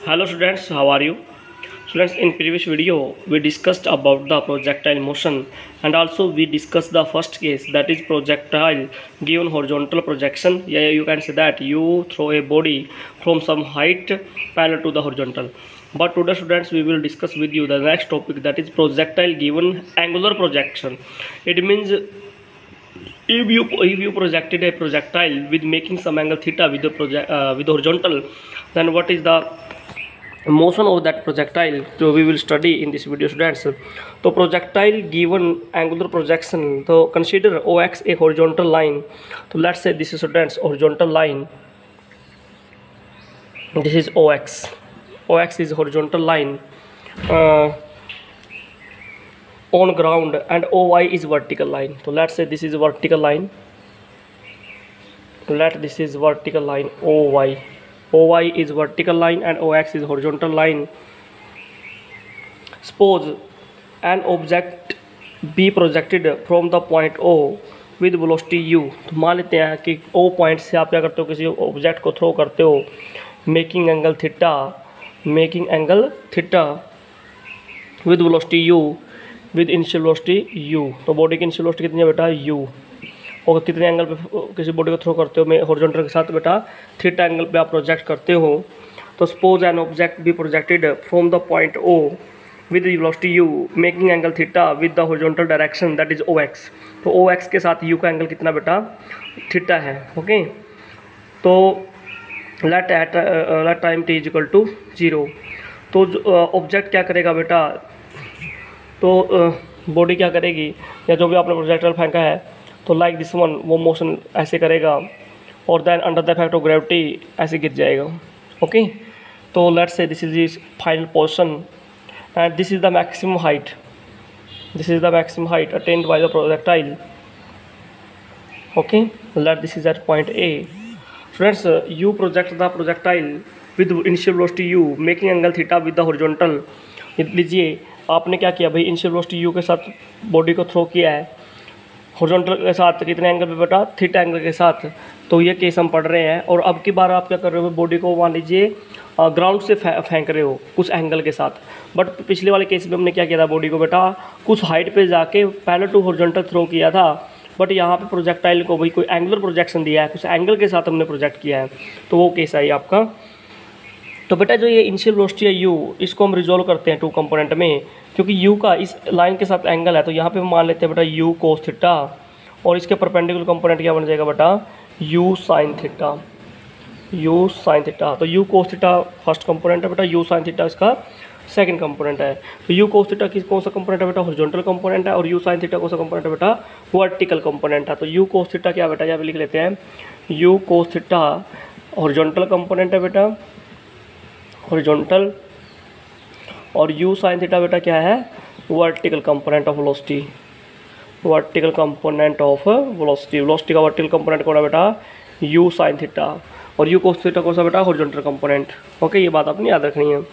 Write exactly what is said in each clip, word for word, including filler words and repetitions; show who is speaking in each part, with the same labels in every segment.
Speaker 1: Hello students, how are you? Students, in previous video we discussed about the projectile motion and also we discussed the first case, that is projectile given horizontal projection. Yeah, you can say that you throw a body from some height parallel to the horizontal. But today students we will discuss with you the next topic, that is projectile given angular projection. It means if you if you projected a projectile with making some angle theta with the project uh, with the horizontal, then what is the motion of that projectile? So we will study in this video students. So projectile given angular projection, so consider O X a horizontal line. So let's say this is students horizontal line, this is O X. O X is horizontal line uh, on ground, and O Y is vertical line. So let's say this is vertical line, let this is vertical line O Y. O Y is vertical line and O X is horizontal line. Suppose an object be projected from the point O with velocity u. तो मान लेते हैं कि O point से आप क्या करते हो, किसी ऑब्जेक्ट को थ्रो करते हो making angle theta making angle theta with velocity u with initial velocity u. तो बॉडी की इनिशियल वेलोसिटी कितनी है बेटा u, और कितने एंगल पे किसी बॉडी को थ्रो करते हो मैं हॉरिजॉन्टल के साथ बेटा थीटा एंगल पे आप प्रोजेक्ट करते हो. तो suppose an object be projected from the point O with velocity u making angle theta with the horizontal direction, that is O X. तो ओ एक्स के साथ यू का एंगल कितना बेटा थीटा है. ओके, तो let at let time t is equal to zero. तो object क्या करेगा बेटा, तो बॉडी uh, क्या करेगी, या जो भी आपने प्रोजेक्टाइल फेंका है तो लाइक दिस वन वो मोशन ऐसे करेगा और then under the effect of gravity ऐसे गिर जाएगा. ओके, तो let's say this is is final portion and this is the maximum height, this is the maximum height attained by the projectile. Okay, let this is at point A. Friends, you project the projectile with initial velocity u making angle theta with the horizontal. लीजिए आपने क्या किया भाई, initial velocity you के साथ body को throw किया है हॉरिजॉन्टल के साथ कितने एंगल पे बेटा थीटा एंगल के साथ. तो ये केस हम पढ़ रहे हैं, और अब की बार आप क्या कर रहे हो, बॉडी को मान लीजिए ग्राउंड से फेंक रहे हो कुछ एंगल के साथ. बट पिछले वाले केस में हमने क्या किया था, बॉडी को बेटा कुछ हाइट पे जाके पैरेलल टू हॉरिजॉन्टल थ्रो किया था. बट यहाँ पे प्रोजेक्टाइल को भाई कोई एंगुलर प्रोजेक्शन दिया है, कुछ एंगल के साथ हमने प्रोजेक्ट किया है, तो वो केस है आपका. तो बेटा जो ये इनिशियल वेलोसिटी है u, इसको हम रिजोल्व करते हैं टू कंपोनेंट में, क्योंकि u का इस लाइन के साथ एंगल है. तो यहाँ पे हम मान लेते हैं बेटा u कोस थीटा, और इसके परपेंडिकुलर कंपोनेंट क्या बन जाएगा बेटा u sine theta, u sine theta. तो u cos theta first component है बेटा, u साइन थीटा इसका सेकंड कंपोनेंट है. तो u कोस थीटा किस कौन सा कंपोनेंट है बेटा, हॉरिजॉन्टल कंपोनेंट है, और u साइन थीटा कौन सा कंपोनेंट है बेटा, वर्टिकल कंपोनेंट है. तो u कोस थीटा क्या बेटा, यहाँ पे लिख लेते हैं u cos theta horizontal component है बेटा, हॉरिजॉन्टल, और u साइन थीटा बेटा क्या है, vertical component of velocity, vertical component of velocity. Velocity का वर्टिकल कंपोनेंट कौन है बेटा, u साइन थीटा, और u कोस थीटा कौन सा बेटा, हॉरिजॉन्टल कंपोनेंट. ओके, ये बात आपने याद रखनी है.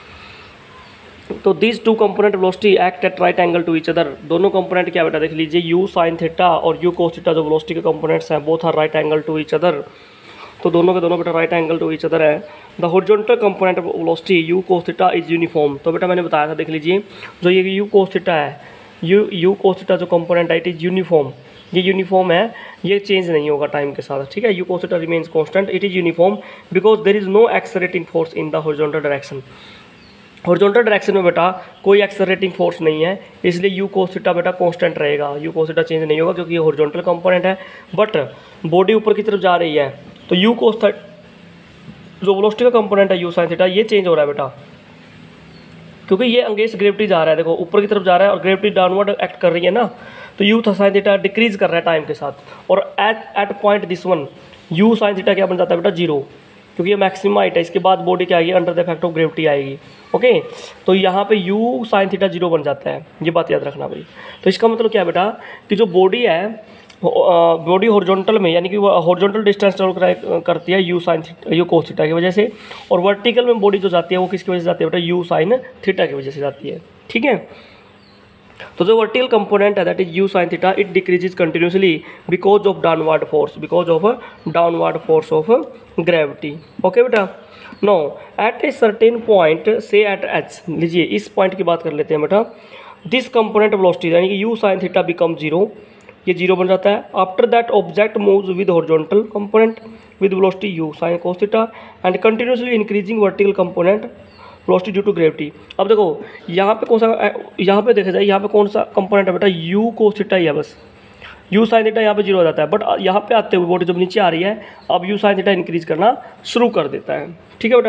Speaker 1: तो this two component velocity act at right angle to each other. दोनों कंपोनेंट क्या बेटा देख लीजिए, u साइन थीटा और u कोस थीटा जो वेलोसिटी के कंपोनेंट्स हैं, both are right angle to each other. तो दोनों के दोनों बेटा right angle to each other है. The horizontal component of velocity u cos theta is uniform. तो बेटा मैंने बताया था, देख लीजिए जो ये u कोस थीटा है, u u कोस थीटा जो कंपोनेंट है इट इज यूनिफॉर्म. ये यूनिफॉर्म है, ये चेंज नहीं होगा टाइम के साथ. ठीक है, u cos theta remains constant, it is uniform because there is no accelerating force in the horizontal direction. Horizontal direction में बेटा कोई एक्सेलरेटिंग फोर्स नहीं है, इसलिए u कोस थीटा बेटा कांस्टेंट रहेगा, u कोस थीटा चेंज नहीं होगा क्योंकि ये हॉरिजॉन्टल कंपोनेंट है. बट बॉडी ऊपर की तरफ जा रही है, तो u कोस थीटा जो वेलोसिटी का कंपोनेंट है u साइन थीटा, ये चेंज हो रहा है बेटा, क्योंकि ये अंगेंस्ट ग्रेविटी जा रहा है. देखो ऊपर की तरफ जा रहा है और ग्रेविटी डाउनवर्ड एक्ट कर रही है ना, तो u साइन थीटा डिक्रीज कर रहा है टाइम के साथ. और at at point this one u sine theta क्या बन जाता है बेटा, जीरो, क्योंकि ये मैक्सिमम हाइट है. इसके बाद बॉडी क्या आएगी, under the effect of gravity आएगी. ओके, तो यहाँ पे u साइन थीटा जीरो बन जाता है, ये बात याद रखना भाई. तो इसका मतलब क्या है बेटा, कि जो बॉडी है बॉडी हॉरिजॉन्टल में, यानी कि वो हॉरिजॉन्टल डिस्टेंस ट्रेवल करती है u sine u cos theta की वजह से, और वर्टिकल में बॉडी जो जाती है वो किसकी वजह से जाती है बेटा, u साइन थीटा की वजह से जाती है. ठीक है, तो जो वर्टिकल कंपोनेंट है that is u sin theta, it decreases continuously because of downward force, because of downward force of gravity. Okay बेटा, no at a certain point say at H, लीजिए इस पॉइंट की बात कर लेते हैं बेटा, दिस कंपोनेंट वेलोसिटी यानी कि u sine theta become zero, ये जीरो बन जाता है। After that object moves with horizontal component with velocity u sine cos theta and continuously increasing vertical component velocity due to gravity. अब देखो यहाँ पे कौन सा, यहाँ पे देखा जाए यहाँ पे कौन सा कंपोनेंट है बेटा, यू कोस थीटा ही है बस, यू साइन थीटा यहाँ पे जीरो हो जाता है। बट यहाँ पे आते हुए बॉडी जब नीचे आ रही है अब यू साइन थीटा इंक्रीज करना शुरू कर देता है। ठीक है बेटा,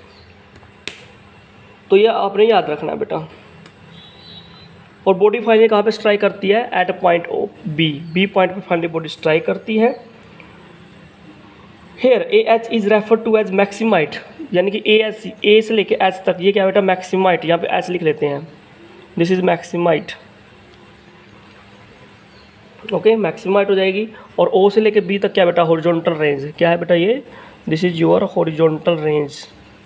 Speaker 1: तो ये आपने याद रखना है बेटा। और बॉडी फाइनली कहाँ पे स्ट्राइक करती है, at point O B, B point पे फाइनली बॉडी स्ट्राइक करती है। Here A H is refer to as max height, यानी कि ए एच, ए से लेके एच तक ये क्या बेटा मैक्सिमाइट, यहाँ पे एच लिख लेते हैं, this is max height. Okay max height हो जाएगी। और ओ से लेके बी तक क्या बेटा हॉरिजॉन्टल रेंज, क्या है बेटा ये, this is your horizontal range,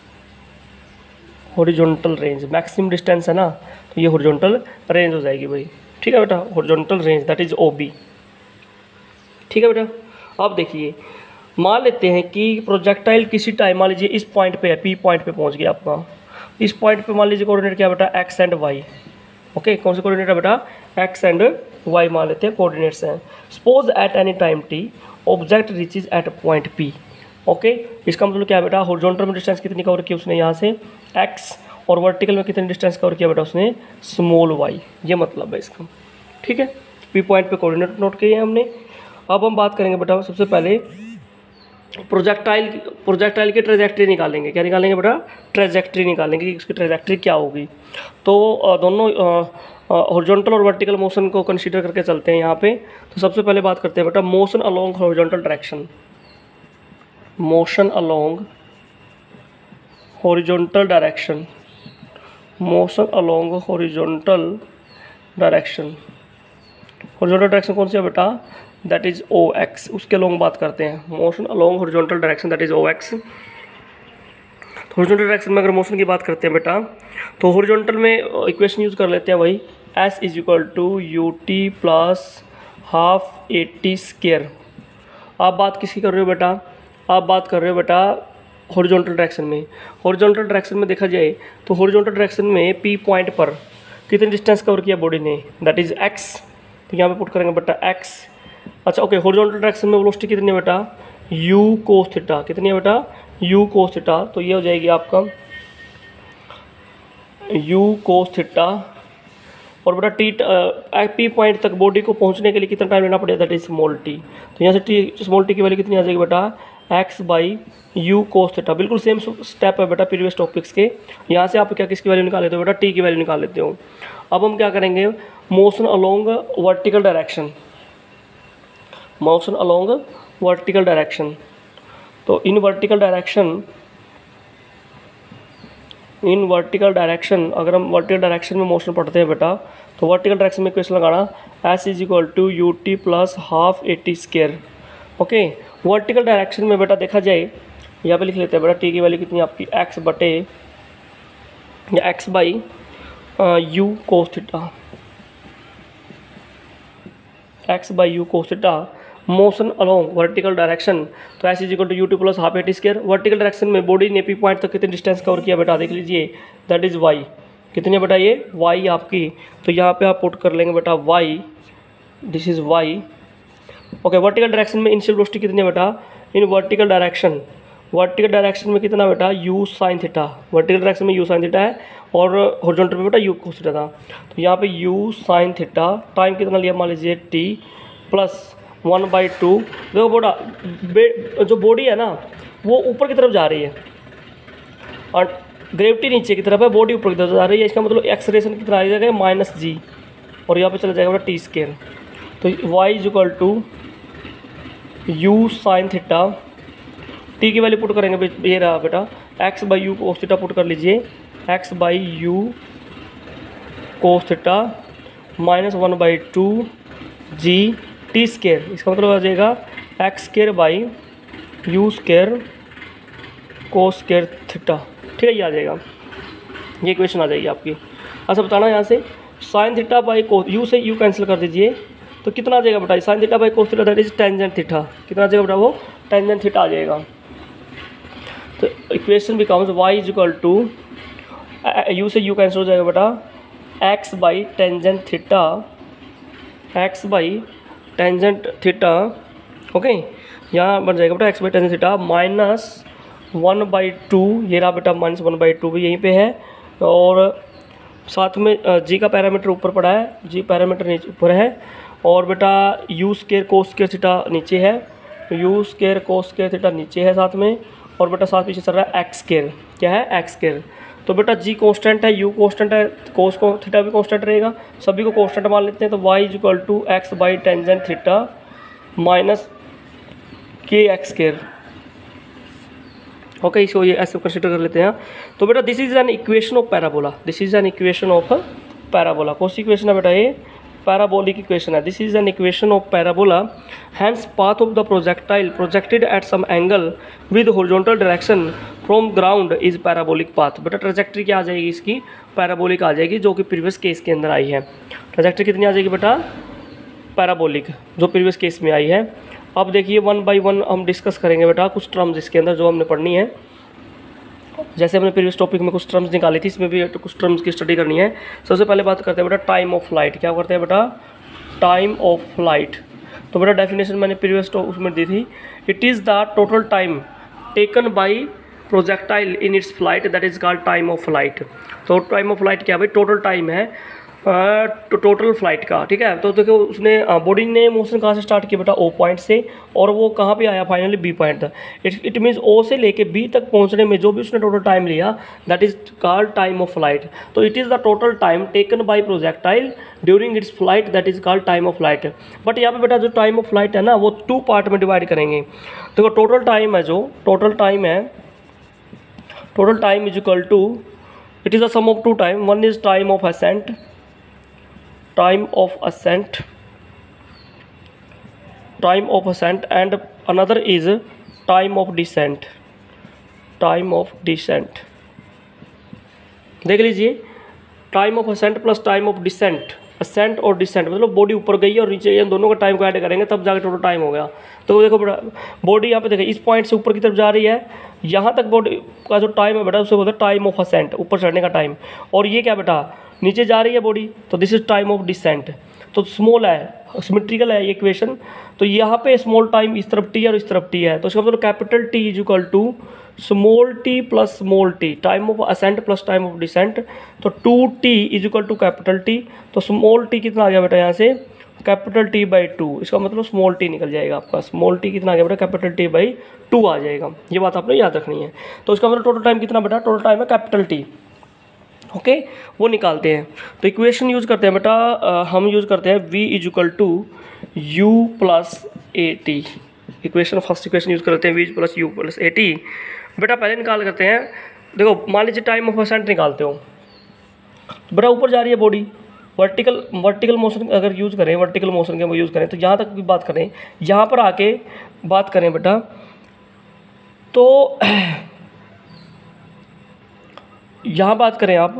Speaker 1: horizontal range maximum distance है ना, तो ये हॉरिजॉन्टल रेंज हो जाएगी भाई। ठीक है बेटा, horizontal range that is O B. ठीक है बेटा, अब देखिए मान लेते हैं कि प्रोजेक्टाइल किसी टाइम मान लीजिए इस पॉइंट पे है, पी पॉइंट पे पहुंच गया आपका, इस पॉइंट पे मान लीजिए कोऑर्डिनेट क्या बेटा एक्स एंड वाई। ओके कौन से कोऑर्डिनेट है बेटा, एक्स एंड वाई मान लेते हैं कोऑर्डिनेट्स हैं। Suppose at any time t object reaches at point P. Okay इसका मतलब क्या है बेटा, हॉरिजॉन्टल में डिस्टेंस कितनी कवर की उसने यहाँ से एक्स, और वर्टिकल में कितनी डिस्टेंस कवर किया बेटा उसने स्मॉल वाई, ये मतलब है इसका। ठीक है, पी पॉइंट पे कोऑर्डिनेट नोट किए हैं हमने। अब हम बात करेंगे बेटा सबसे पहले प्रोजेक्टाइल प्रोजेक्टाइल की ट्रेजेक्ट्री निकालेंगे। क्या निकालेंगे बेटा, ट्रेजेक्ट्री निकालेंगे कि उसकी ट्रेजेक्ट्री क्या होगी। तो दोनों हॉरिजॉन्टल और वर्टिकल मोशन को कंसीडर करके चलते हैं यहाँ पे। तो सबसे पहले बात करते हैं बेटा motion along horizontal direction, motion along horizontal direction, motion along horizontal direction. Horizontal direction कौन सी है बेटा, दैट इज ओ एक्स, उसके अलोंग बात करते हैं, motion along horizontal direction that is O X. Horizontal direction में अगर मोशन की बात करते हैं बेटा, तो हॉरिजॉन्टल में इक्वेशन यूज़ कर लेते हैं वही, s is equal to u t plus half a t square. आप बात किसकी कर रहे हो बेटा, आप बात कर रहे हो बेटा हॉरिजॉन्टल डायरेक्शन में। हॉरिजॉन्टल डायरेक्शन में देखा जाए तो हॉरिजॉन्टल डायरेक्शन में पी पॉइंट पर कितनी डिस्टेंस कवर किया बॉडी ने, दैट इज एक्स। तो यहाँ पे पुट करेंगे बेटा एक्स। अच्छा ओके, हॉरिजॉन्टल डायरेक्शन में वेलोसिटी कितनी है बेटा, u कोस थीटा, कितनी है बेटा u कोस थीटा। तो ये हो जाएगी आपका u कोस थीटा। और बेटा टी पी पॉइंट तक बॉडी को पहुंचने के लिए कितना टाइम लेना पड़ेगा, दैट इज स्मॉल टी। तो यहाँ से टी स्मॉल टी की वैल्यू कितनी आ जाएगी बेटा, x by u cos theta. बिल्कुल सेम स्टेप है बेटा प्रीवियस टॉपिक्स के। यहाँ से आप क्या किसकी वैल्यू निकाल लेते हो बेटा, टी की वैल्यू निकाल लेते हो। अब हम क्या करेंगे, motion along vertical direction, motion along vertical direction. तो in vertical direction, in vertical direction अगर हम वर्टिकल डायरेक्शन में मोशन पढ़ते हैं बेटा, तो वर्टिकल डायरेक्शन में इक्वेशन लगाना s is equal to u t plus half a t square. Okay vertical direction में बेटा देखा जाए, यहाँ पे लिख लेते हैं बेटा टी की वैल्यू कितनी आपकी एक्स बटे या x by u cos theta, x by u cos theta. Motion along vertical direction, तो s is equal to u t plus half a t square. Vertical direction में बॉडी ने P point तक कितनी distance cover किया बेटा, देख लीजिए that is why. कितनी है बेटा ये वाई आपकी, तो यहाँ पे आप पुट कर लेंगे बेटा y, this is y. Okay vertical direction में इनिशियल वेलोसिटी कितनी है बेटा, in vertical direction, vertical direction में कितना बेटा u sine theta, vertical direction में यू साइन थीटा है और हॉरिजॉन्टल में बेटा यू कोस थीटा था। तो यहाँ पे यू साइन थीटा, टाइम कितना लिया मान लीजिए t plus one by two. देखो बोड़ा जो बॉडी है ना वो ऊपर की तरफ जा रही है और ग्रेविटी नीचे की तरफ है, बॉडी ऊपर की तरफ जा रही है। इसका मतलब एक्सलेरेशन कितना आ जाएगा माइनस जी, और यहाँ पे चला जाएगा बेटा टी स्क्वायर। तो y is equal to u sine theta, t की वैल्यू पुट करेंगे ये रहा बेटा x by u cos theta, put कर लीजिए x by u cos theta minus one by two g t square. इसका मतलब आ जाएगा x square by u square cos square theta. ठीक है, ये आ जाएगा, ये इक्वेशन आ जाएगी आपकी। अच्छा बताना यहाँ से sine theta by cos, u से यू कैंसिल कर दीजिए, तो कितना आ जाएगा बेटा sine theta by cos theta that is tangent theta. कितना आ जाएगा बेटा वो टेंजेंट थीटा आ जाएगा। तो equation becomes y is equal to, u से यू कैंसिल हो जाएगा बेटा, x by tangent theta, x by tangent theta, okay, यहाँ बन जाएगा बेटा x by tangent theta minus one by two, ये रहा बेटा माइनस वन बाई टू भी यहीं पे है, और साथ में जी का पैरामीटर ऊपर पड़ा है, जी पैरामीटर नीचे ऊपर है, और बेटा u square cos square theta नीचे है, u square cos square theta नीचे है साथ में, और बेटा साथ पीछे चल रहा है एक्स स्केयर, क्या है एक्स स्केयर। तो बेटा जी कांस्टेंट है, यू कांस्टेंट है, कोस को थीटा भी कांस्टेंट रहेगा, सभी को कांस्टेंट मान लेते हैं। तो y is equal to x by tangent theta minus k x square, okay, इसको ये ऐसे कंसिडर कर लेते हैं। तो बेटा this is an equation of parabola, this is an equation of parabola, कौन सी इक्वेशन है बेटा ये, पैराबोलिक इक्वेशन है। This is an equation of parabola, hence path of the projectile projected at some angle with horizontal direction from ground is parabolic path. बेटा trajectory क्या आ जाएगी इसकी, पैराबोलिक आ जाएगी, जो कि प्रीवियस केस के अंदर आई है। ट्रेजेक्ट्री कितनी आ जाएगी बेटा, पैराबोलिक, जो प्रीवियस केस में आई है। अब देखिए वन बाय वन हम डिस्कस करेंगे बेटा कुछ टर्म्स इसके अंदर जो हमने पढ़नी है। जैसे हमने प्रीवियस टॉपिक में कुछ टर्म्स निकाली थी, इसमें भी कुछ टर्म्स की स्टडी करनी है। सबसे पहले बात करते हैं बेटा टाइम ऑफ फ्लाइट, क्या करते हैं बेटा, टाइम ऑफ फ्लाइट। तो बेटा डेफिनेशन मैंने प्रीवियस उसमें दी थी, it is the total time taken by projectile in its flight, that is called time of flight. तो टाइम ऑफ फ्लाइट क्या भाई, टोटल टाइम है तो टोटल फ्लाइट का, ठीक है। तो देखो उसने बॉडी ने मोशन कहाँ से स्टार्ट किया बेटा, ओ पॉइंट से, और वो कहाँ पे आया फाइनली बी पॉइंट तक। इट इट मीन्स ओ से लेके बी तक पहुँचने में जो भी उसने टोटल टाइम लिया, that is called time of flight. तो it is the total time taken by projectile during its flight, that is called time of flight. But यहाँ पे बेटा जो टाइम ऑफ फ्लाइट है ना, वो टू पार्ट में डिवाइड करेंगे। देखो टोटल टाइम है, जो टोटल टाइम है, total time is equal to, it is the sum of two time, one is time of ascent, time of ascent, time of ascent and another is time of descent, time of descent। देख लीजिए, time of ascent plus time of descent, ascent और descent मतलब body ऊपर गई और नीचे, इन दोनों का टाइम को ऐड करेंगे तब जाकर टोटल टाइम हो गया। तो देखो बेटा बॉडी यहाँ पे देखिए इस पॉइंट से ऊपर की तरफ जा रही है, यहाँ तक बॉडी का जो टाइम है बेटा उसे बोलते हैं टाइम ऑफ असेंट, ऊपर चढ़ने का टाइम। और ये क्या बेटा, नीचे जा रही है बॉडी, तो this is time of descent. तो स्मॉल है, सिमेट्रिकल है ये इक्वेशन। तो यहाँ पे स्मॉल टाइम इस तरफ टी है और इस तरफ टी है, तो इसका मतलब capital T is equal to small t plus small t, time of ascent plus time of descent. तो two t is equal to capital T. तो स्मॉल टी कितना आ गया बेटा यहाँ से, कैपिटल टी बाई टू, इसका मतलब स्मॉल टी निकल जाएगा आपका। स्मॉल टी कितना आ गया बेटा, कैपिटल टी बाई टू आ जाएगा। ये बात आपने याद रखनी है। तो इसका मतलब टोटल टाइम कितना बेटा, टोटल टाइम है कैपिटल टी, ओके okay, वो निकालते हैं। तो इक्वेशन यूज़ करते हैं बेटा, आ, हम यूज़ करते हैं v is equal to u plus a t. Equation first equation use करते हैं v plus u plus a t. बेटा पहले निकाल करते हैं, देखो मान लीजिए टाइम ऑफ असेंट निकालते हो, बेटा ऊपर जा रही है बॉडी, वर्टिकल वर्टिकल मोशन अगर यूज़ करें, वर्टिकल मोशन के यूज़ करें, तो यहाँ तक भी बात करें, यहाँ पर आके बात करें बेटा, तो यहाँ बात करें आप,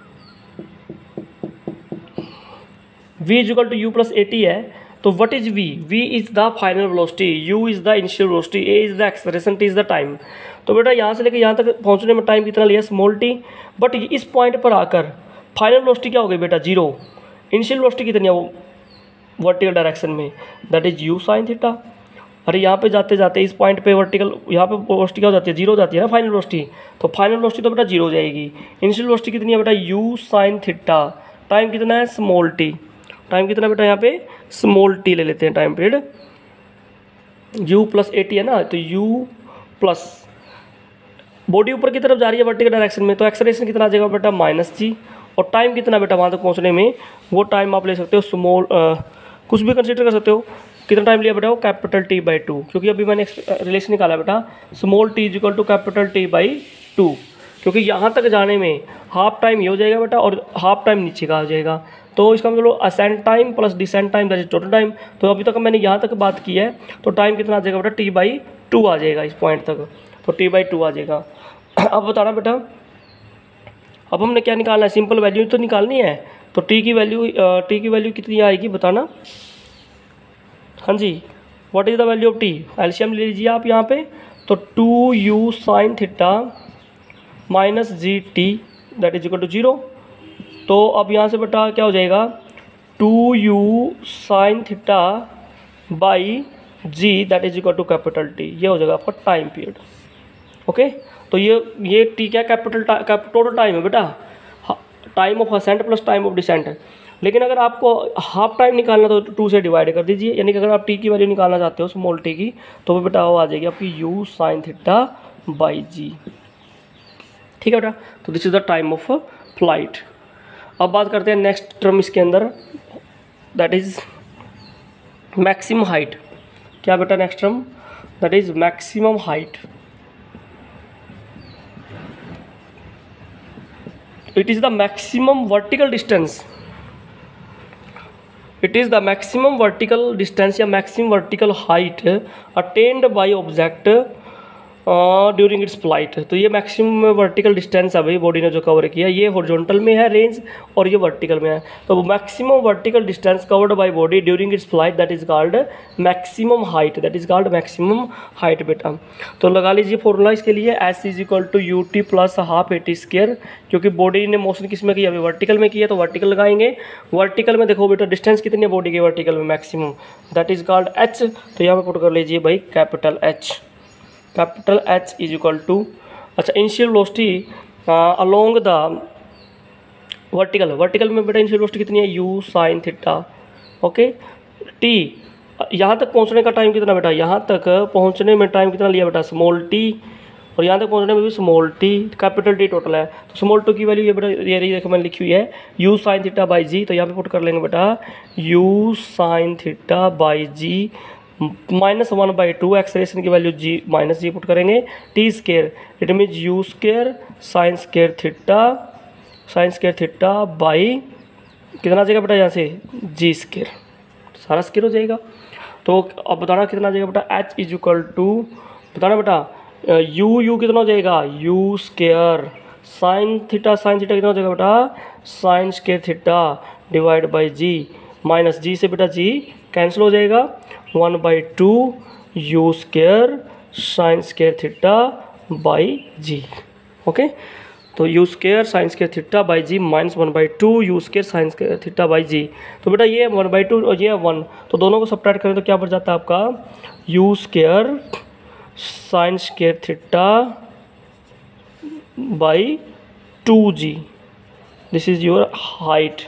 Speaker 1: v is equal to u plus a t है, तो what is v? v is the final velocity, u is the initial velocity, a is the acceleration, t is the time. तो बेटा यहाँ से लेकर यहाँ तक पहुँचने में टाइम कितना लिया, स्मॉल t। बट इस पॉइंट पर आकर फाइनल वेलोसिटी क्या हो गई बेटा, जीरो। इनिशियल वेलोसिटी कितनी है वो वर्टिकल डायरेक्शन में, that is u sine theta. अरे यहाँ पे जाते जाते इस पॉइंट पे वर्टिकल, यहाँ पे वेलोसिटी क्या हो जाती है, जीरो हो जाती है ना फाइनल वेलोसिटी। तो फाइनल वेलोसिटी तो बेटा जीरो हो जाएगी। इनिशियल वेलोसिटी कितनी है बेटा, u साइन थीटा। टाइम कितना है, स्मॉल t। टाइम कितना बेटा यहाँ पे, स्मॉल t ले लेते हैं time period. u plus a t है ना, तो u प्लस बॉडी ऊपर की तरफ जा रही है वर्टिकल डायरेक्शन में, तो एक्सेलरेशन कितना आ जाएगा बेटा, माइनस जी। और टाइम कितना बेटा वहाँ तक पहुँचने में, वो टाइम आप ले सकते हो स्मॉल, कुछ भी कंसिडर कर सकते हो। कितना टाइम लिया बेटा, वो कैपिटल टी बाई टू, क्योंकि अभी मैंने रिलेशन निकाला बेटा, small t is equal to capital T by two, क्योंकि यहाँ तक जाने में हाफ टाइम ये हो जाएगा बेटा और हाफ टाइम नीचे का हो जाएगा। तो इसका मतलब ascent time plus descent time that is total time. तो अभी तक मैंने यहाँ तक बात की है, तो टाइम कितना आ जाएगा बेटा, टी बाई टू आ जाएगा इस पॉइंट तक, तो टी बाई टू आ जाएगा। अब बताना बेटा, अब हमने क्या निकालना है, सिंपल वैल्यू तो निकालनी है। तो टी की वैल्यू, टी की वैल्यू कितनी आएगी बताना। हाँ जी, what is the value of t, LCM ले लीजिए आप यहाँ पे। तो two u sine theta minus g t that is equal to zero. तो अब यहाँ से बेटा क्या हो जाएगा, two u sine theta by g that is equal to capital T, ये हो जाएगा आपका टाइम पीरियड। ओके, तो ये ये टी क्या कैपिटल टोटल टाइम है बेटा, time of ascent plus time of descent है। लेकिन अगर आपको हाफ टाइम निकालना तो टू से डिवाइड कर दीजिए, यानी कि अगर आप टी की वैल्यू निकालना चाहते हो स्मॉल टी की, तो वो बेटा वो आ जाएगी आपकी u sine theta by g. ठीक है बेटा, तो this is the time of flight. अब बात करते हैं नेक्स्ट टर्म इसके अंदर, दैट इज मैक्सिमम हाइट। क्या बेटा next term, that is maximum height. It is the maximum vertical distance, it is the maximum vertical distance या maximum vertical height attained by object during its flight. तो ये maximum vertical distance है भाई body ने जो cover किया, ये horizontal में है रेंज और ये वर्टिकल में है। तो maximum vertical distance covered by body during its flight that is called maximum height, that is called maximum height बेटा। तो लगा लीजिए फॉर्मूला इसके लिए, s is equal to u t plus half a t square, क्योंकि बॉडी ने motion किस में किया, अभी वर्टिकल में किया तो वर्टिकल लगाएंगे। वर्टिकल में देखो बेटा डिस्टेंस कितनी है बॉडी के वर्टिकल में, maximum, that is called h. तो यहाँ पे पुट कर लीजिए भाई capital H, capital H is equal to, अच्छा initial velocity along the vertical, vertical में बेटा इनिशियल वेलोसिटी कितनी है, u sine theta. Okay, t यहाँ तक पहुँचने का टाइम कितना बेटा, यहाँ तक पहुँचने में टाइम कितना लिया बेटा, स्मॉल टी, और यहाँ तक पहुँचने में भी small t, capital T total है। तो स्मॉल टू की वैल्यू ये बेटा ये रही, देखो मैंने लिखी हुई है u sine theta by g. तो यहाँ पे पुट कर लेंगे बेटा u sine theta by g minus one by two, acceleration की value g minus g put करेंगे, t square it means u square sine square theta, sine square theta by कितना आ जाएगा बेटा यहाँ से जी स्केयर, सारा स्केयर हो जाएगा। तो अब बताना कितना आ जाएगा बेटा, एच इज इक्वल टू, बताना बेटा यू यू कितना हो जाएगा, u square sine theta, sine theta कितना हो जाएगा बेटा, sine square theta divide by g, minus g से बेटा जी कैंसिल हो जाएगा, one by two u square sine square theta by g. Okay, तो u square sine square theta by g minus one by two u square sine square theta by g. तो बेटा ये one by to और ये one, तो दोनों को subtract करें तो क्या बच जाता है आपका, u square sine square theta by two g, this is your height,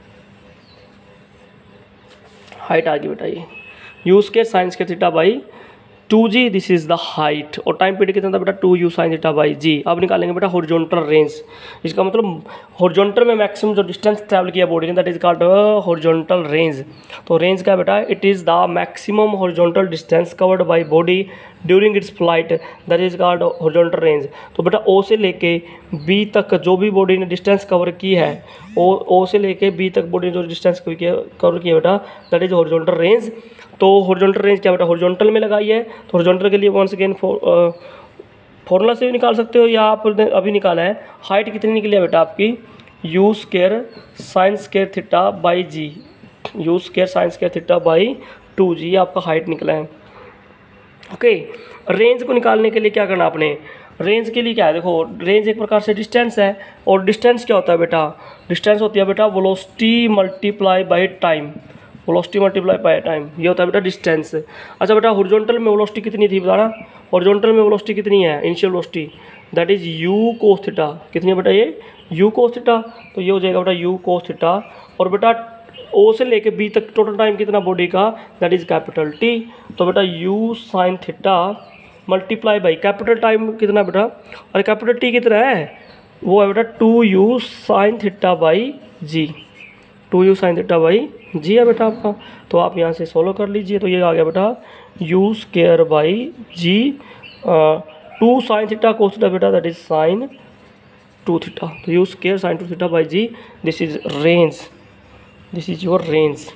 Speaker 1: height आ गई बेटा ये u square sine square theta by two g, this is the height. और टाइम पीरियड कितना था बेटा, two u sine theta by g. अब निकालेंगे बेटा हॉरिजॉन्टल रेंज, इसका मतलब हॉरिजॉन्टल में मैक्सिमम जो डिस्टेंस ट्रैवल किया बॉडी ने that is called horizontal range. तो रेंज क्या बेटा, it is the maximum horizontal distance covered by body during its flight that is called horizontal range. तो बेटा ओ से लेके बी तक जो भी बॉडी ने डिस्टेंस कवर की है, ओ ओ से लेके बी तक बॉडी ने जो डिस्टेंस कवर किया बेटा दैट इज हॉरिजॉन्टल रेंज। तो हॉरिजॉन्टल रेंज क्या बेटा, हॉरिजॉन्टल में लगाई है, तो हॉरिजॉन्टल के लिए वंस अगेन फॉर्मूला से भी निकाल सकते हो या आप अभी निकाला है। हाइट कितनी निकली है बेटा आपकी, u square sine square theta by g, u square sine square theta by two g आपका हाइट निकला है। ओके, रेंज को निकालने के लिए क्या करना आपने, रेंज के लिए क्या है, देखो रेंज एक प्रकार से डिस्टेंस है, और डिस्टेंस क्या होता है बेटा, डिस्टेंस होती है बेटा velocity multiply by time, velocity multiply by time, ये होता है बेटा डिस्टेंस। अच्छा बेटा हॉरिजॉन्टल में वेलोसिटी कितनी थी बताना, हॉरिजॉन्टल में वेलोसिटी कितनी है, initial velocity that is u cos theta, कितनी है बेटा ये यू कोस थीटा। तो ये हो जाएगा बेटा यू कोस थीटा, और बेटा ओ से लेके बी तक टोटल टाइम कितना बॉडी का, दैट इज कैपिटल टी। तो बेटा u sine theta multiply by capital time कितना बेटा, और कैपिटल टी कितना है, वो है बेटा two u sine theta by g, two u sine theta by g है बेटा आपका। तो आप यहाँ से सोल्व कर लीजिए, तो ये आ गया बेटा u square by g, two sine theta cos theta बेटा that is sine two theta. तो u square sine two theta by g, this is range, this is your range,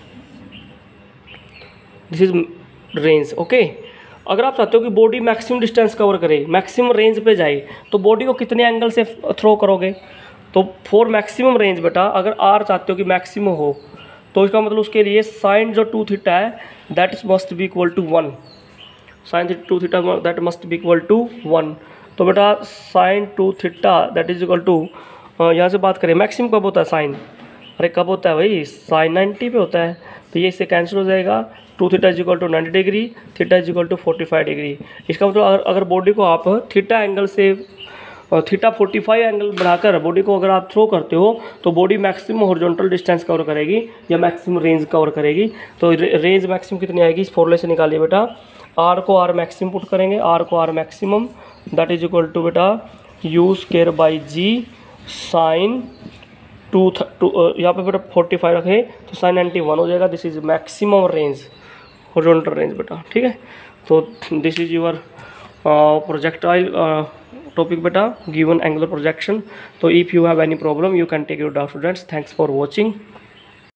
Speaker 1: this is range. Okay, अगर आप चाहते हो कि body maximum distance cover करे, maximum range पे जाए, तो बॉडी को कितने एंगल से थ्रो करोगे, तो फॉर मैक्सिमम रेंज बेटा अगर आर चाहते हो कि मैक्सिमम हो, तो इसका मतलब उसके लिए साइन जो टू थीटा है that must be equal to one, sine two theta that must be equal to one. तो बेटा sine two theta that is equal to, यहाँ से बात करें मैक्सिमम कब होता है साइन, अरे कब होता है भाई, साइन नाइन्टी पे होता है, तो ये इससे कैंसिल हो जाएगा। Two theta is equal to ninety degree, theta is equal to forty five degree. इसका मतलब अगर अगर बॉडी को आप थीटा एंगल से थीटा फोर्टी फाइव एंगल बनाकर बॉडी को अगर आप थ्रो करते हो तो body maximum horizontal distance cover करेगी या मैक्सिमम रेंज कवर करेगी। तो रेंज मैक्सिमम कितनी आएगी, इस फॉर्मूले से निकालिए बेटा, आर को आर मैक्सिमम पुट करेंगे, आर को R maximum that is equal to बेटा u square by g sine two two यहाँ पे बेटा फोर्टी फाइव रखें तो साइन नाइन्टी वन हो जाएगा। This is maximum range, horizontal range बेटा, ठीक है। तो this is your projectile topic बेटा, गिवन एंगुलर प्रोजेक्शन। तो if you have any problem you can take your doubt students. Thanks for watching.